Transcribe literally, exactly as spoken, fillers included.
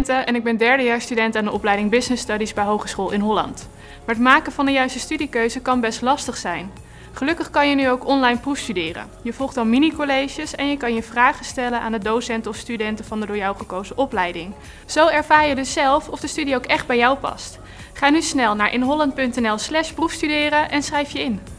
Bente en ik ben derdejaarsstudent aan de opleiding Business Studies bij Hogeschool in Holland. Maar het maken van de juiste studiekeuze kan best lastig zijn. Gelukkig kan je nu ook online proefstuderen. Je volgt dan mini-colleges en je kan je vragen stellen aan de docenten of studenten van de door jou gekozen opleiding. Zo ervaar je dus zelf of de studie ook echt bij jou past. Ga nu snel naar inholland punt n l slash proefstuderen en schrijf je in.